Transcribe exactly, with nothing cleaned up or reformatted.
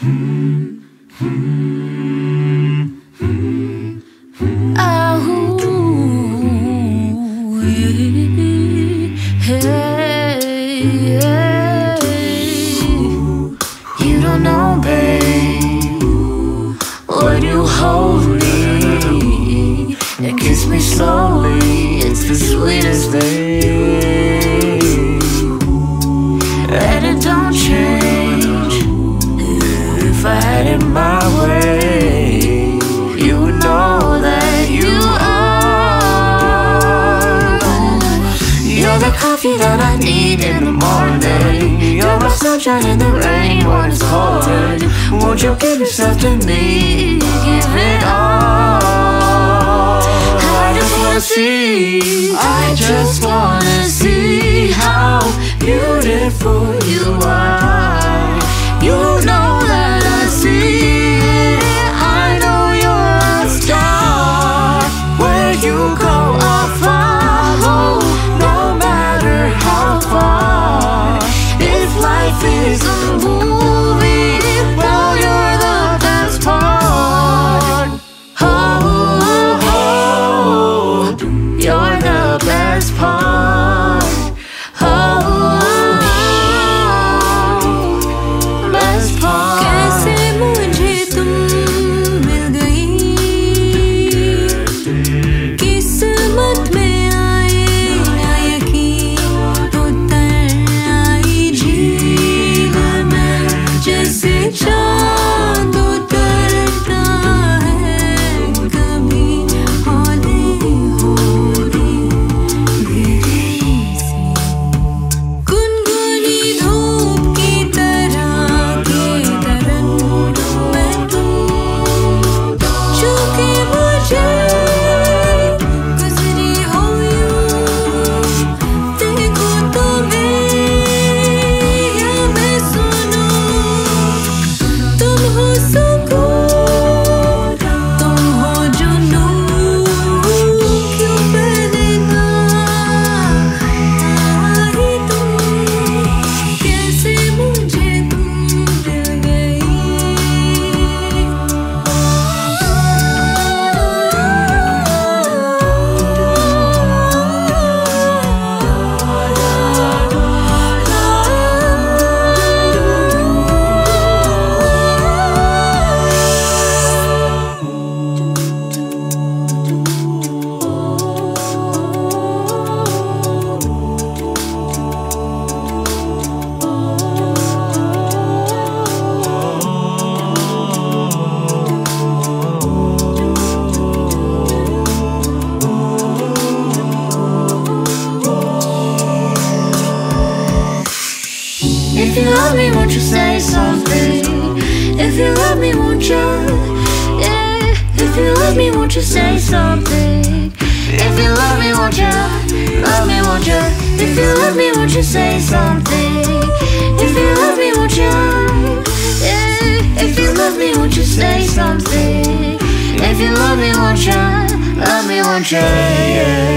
don't know, babe, would you hold me and kiss me slowly? It's the sweetest thing, and it don't change. If I had it my way, you would know that you are. You're the coffee that I need in the morning. You're my sunshine in the rain when it's cold. Won't you give yourself to me? Give it all. I just wanna see, I just wanna see how beautiful you are. You know that I see it. I know you're a star. Where you go, I'll follow, no matter how far. If life is a movie, well, you're the best part. Oh, oh, oh, you're the best part. Oh, best part. कैसे मुझे तुम मिल गई, किस्मत में आए ना यकीन, उतर आई झील में जैसे चाँद उतरता है कभी हौले हौले धीरे से। गुनगुनी धूप की तरह के तरंग में तुम चुके मुझे गुजरी हो यूं। देखो तुम्हें या मैं सुनूं, तुम हो सुकून, तुम हो जुनून। क्यों पहले ना आई तुम, कैसे मुझे तुम मिल गई। If you love me, won't you say something? If you love me, won't you? Yeah. If you love me, won't you say something? If you love me, won't you? Love me, won't you? If you love me, won't you say something? If you love me, won't you? Yeah. If you love me, won't you say something? If you love me, won't you? Love me, won't you? Yeah.